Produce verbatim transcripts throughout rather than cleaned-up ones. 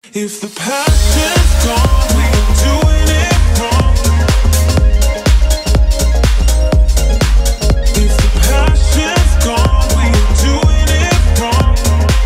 If the passion's gone, we are doing it wrong. If the passion's gone, we are doing it wrong.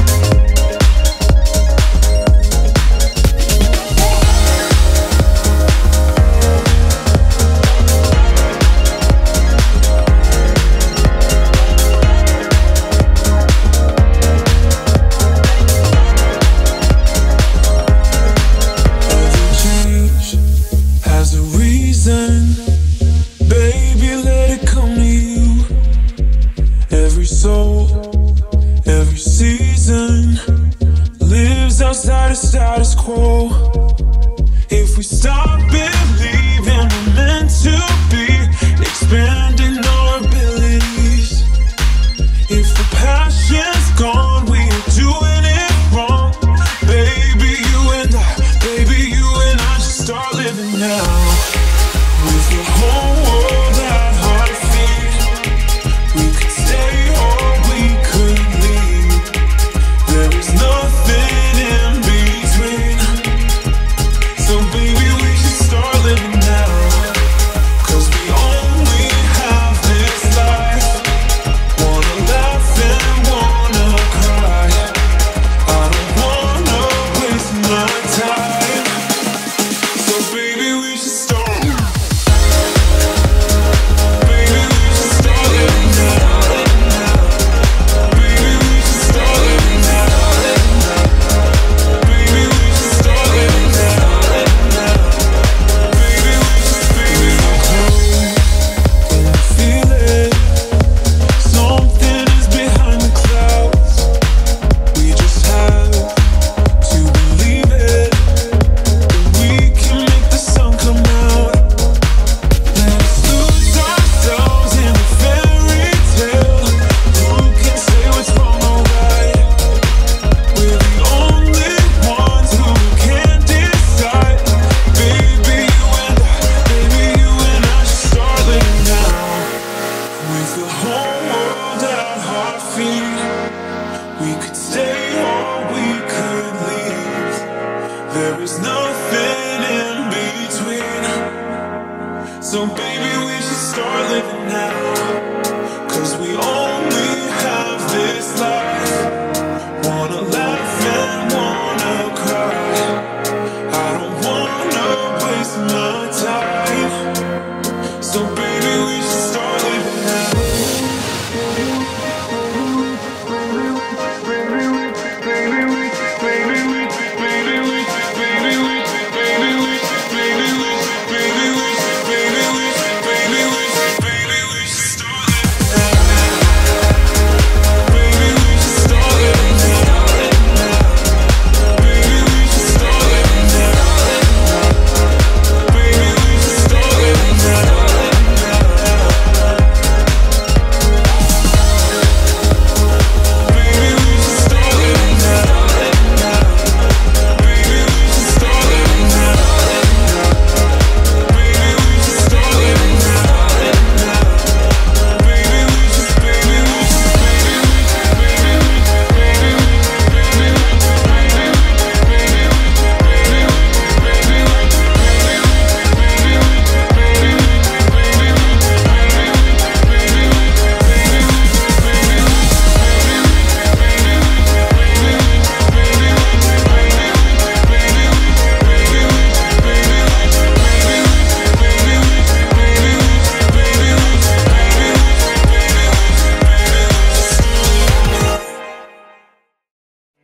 Baby, let it come to you. Every soul, every season lives outside of status quo. If we stop believing we're meant to be, expanding our abilities. If the passion's gone, we are doing it wrong. Baby, you and I, baby, you and I should start living now. With the whole world at our feet, we could stay or we could leave. There is nothing in between. So baby, we should start living now. Cause we only have this life. Wanna laugh and wanna cry. I don't wanna waste my time. So baby, we should start. We could stay or we could leave. There is nothing in between. So